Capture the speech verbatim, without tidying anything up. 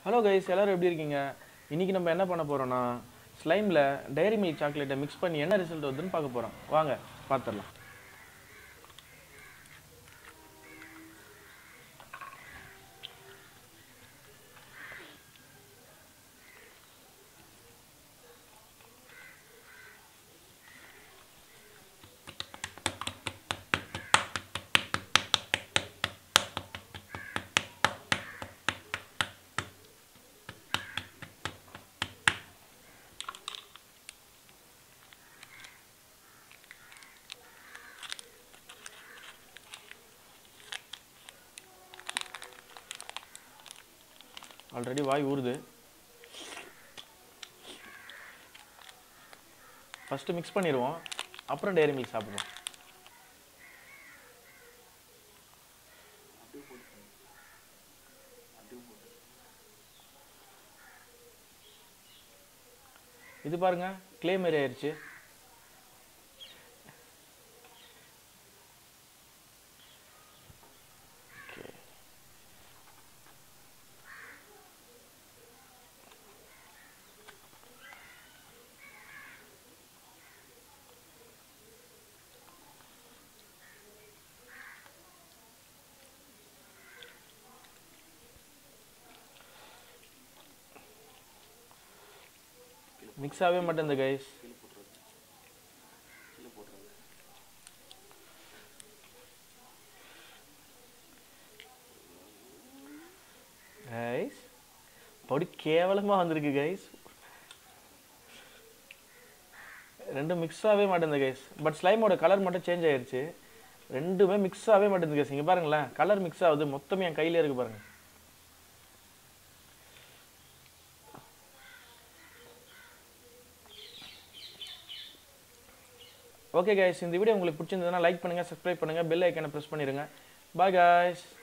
Hello guys, எல்லாரும் எப்படி இருக்கீங்க? இன்னைக்கு நம்ம என்ன பண்ண போறோம்னா ஸ்லைம்ல டைரி மில்க் சாக்லேட்டை மிக்ஸ் பண்ணி என்ன ரிசல்ட் வருதுன்னு பார்க்க போறோம். வாங்க பார்த்துடலாம். ஆல்ரெடி வாய் ஊறுது. ஃபஸ்ட்டு மிக்ஸ் பண்ணிடுவோம், அப்புறம் டைரி மில்க் சாப்பிடுவோம். இது பாருங்க, கிளே மாதிரி ஆயிடுச்சு. மிக்ஸ் ஆகவே மாட்டேங்குது கைஸ். கைஸ் அப்படி கேவலமாக வந்திருக்கு கைஸ். ரெண்டும் மிக்ஸ் ஆகவே மாட்டேங்குது கைஸ். பட் ஸ்லைமோட கலர் மட்டும் சேஞ்ச் ஆயிடுச்சு. ரெண்டுமே மிக்ஸ் ஆகவே மாட்டேங்குது கைஸ். இங்கே பாருங்களேன், கலர் மிக்ஸ் ஆகுது. மொத்தமே என் கையிலே இருக்கு பாருங்க. ஓகே கைஸ், இந்த வீடியோ உங்களுக்கு பிடிச்சிருந்ததுன்னா லைக் பண்ணுங்கள், சப்ஸ்கிரைப் பண்ணுங்கள், பெல் ஐக்கானை ப்ரெஸ் பண்ணிடுங்க. Bye guys.